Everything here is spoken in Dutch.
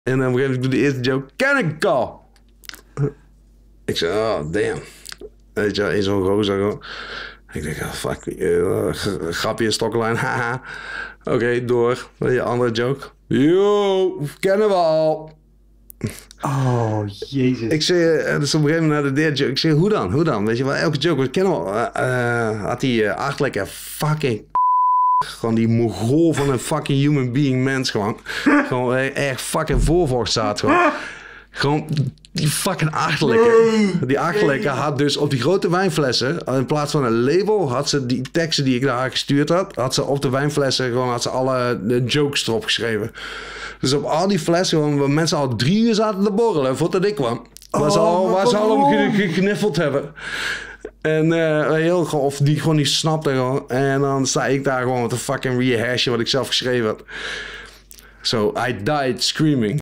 En op een gegeven moment doe de eerste joke, Cannonball. Ik zei, oh damn. Weet je, in zo'n gozer gewoon. Ik denk, oh fuck, grapje, stokkenlijn, haha. Oké, door. Je andere joke. Yo, kennen we al. Oh, jezus. Ik zei, dus op een gegeven moment naar de derde joke. Ik zei, hoe dan? Weet je wel, elke joke, we kennen al. Had die achterlijke fucking... Gewoon die mongool van een fucking human being mens gewoon. Gewoon echt fucking voorvocht staat gewoon. Gewoon die fucking achterlijke. Die achterlijke had dus op die grote wijnflessen, in plaats van een label, had ze die teksten die ik naar haar gestuurd had ze op de wijnflessen gewoon had ze alle de jokes erop geschreven. Dus op al die flessen, gewoon, waar mensen al 3 uur zaten te borrelen voordat ik kwam. Waar ze al om gegniffeld hebben. En heel of die gewoon niet snapte gewoon. En dan sta ik daar gewoon met een fucking rehashen wat ik zelf geschreven had. So I died screaming.